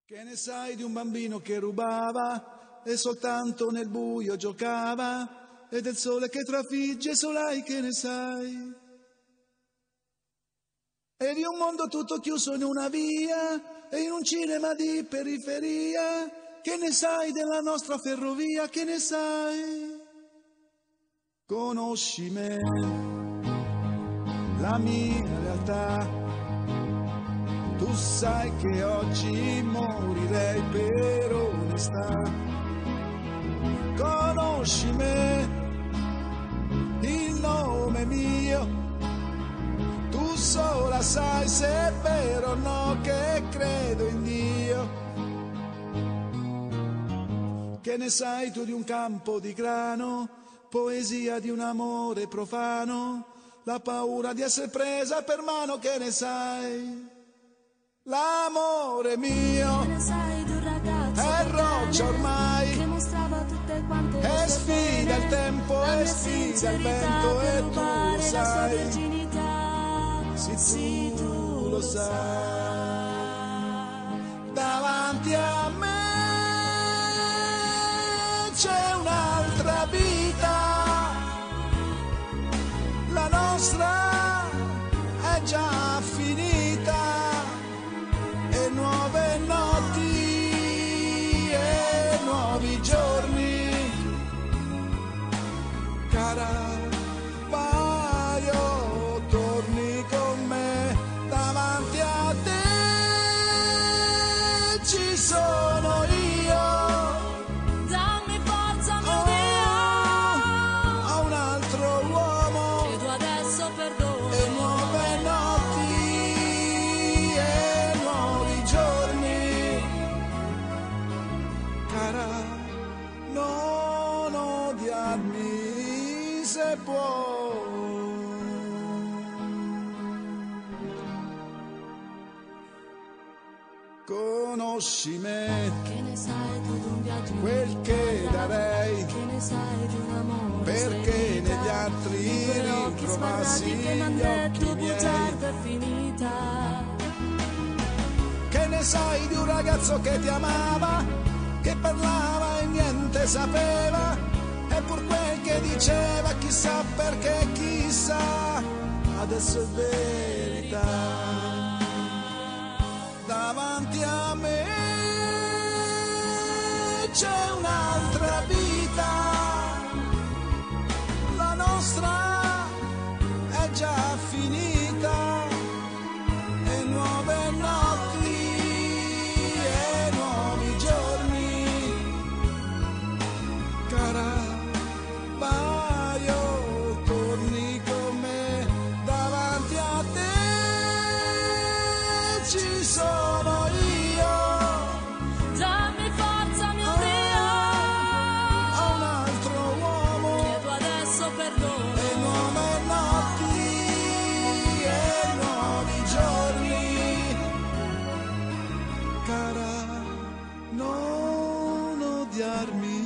Che ne sai di un bambino che rubava e soltanto nel buio giocava, e del sole che trafigge solai che ne sai? E di un mondo tutto chiuso in una via e in un cinema di periferia, che ne sai della nostra ferrovia, che ne sai? Conosci me, la mia realtà. Tu sai che oggi morirei per onestà. Conosci me, il nome mio. Tu sola sai se è vero o no che credo in Dio. Che ne sai tu di un campo di grano, poesia di un amore profano, la paura di essere presa per mano, che ne sai? L'amore mio che ne sai di un ragazzo è roccia ormai, che mostrava tutte quante le e sue sfida pene, il tempo la e mia sfida il sincerità vento, per e tu lo rubare la sua sai, virginità. sì, tu lo sai. Davanti a me c'è un'altra vita, la nostra è già finita, e nuove notti e nuovi giorni, cara, Vaio, torni con me. Davanti a te ci sono io, Dammi forza, mio Dio, ho un altro uomo, chiedo adesso perdono. e nuove notti e nuovi giorni, cara, non odiarmi se può. Conosci me, Che ne sai tu di un viaggio in quel che vita? darei, Che ne sai di un amore perché svelita? negli altri Di quegli occhi ritrovassi sbarrati che m'han gli detto occhi miei. bugiarda è finita. Che ne sai di un ragazzo che ti amava, che parlava e niente sapeva, e pur quel che diceva chissà perché, chissà, adesso è verità. Davanti a me c'è un'altra vita, la nostra è già finita, e nuove notti e nuovi giorni, cara, Vaio, torni con me. Davanti a te ci sono io, Dammi forza, mio Dio, ho un altro uomo, chiedo adesso perdono. e nuove notti e nuovi giorni, cara, non odiarmi